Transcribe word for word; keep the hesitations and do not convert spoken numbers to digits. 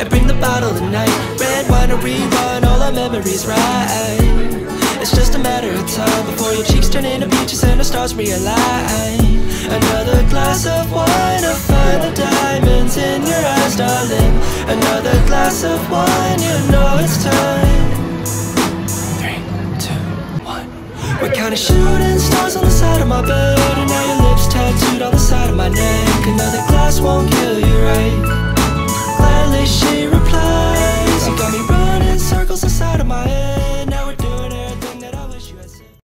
and bring the bottle tonight. Red wine to rerun all our memories right. It's just a matter of time before your cheeks turn into peaches and the stars realign. Another glass of wine to find the diamonds in your eyes, darling. Another glass of wine, you know it's time. Three, two, one. We're counting shooting stars on the side of my bed, and now your lips tattooed on the side of my neck. Another glass won't kill you, right? Gladly she replies. You got me running circles inside of my head.